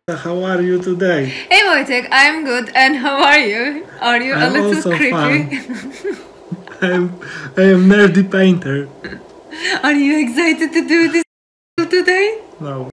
How are you today? Hey Wojtek, I'm good. And how are you? Are you I'm a little also creepy? fine. I am nerdy painter. Are you excited to do this today? No.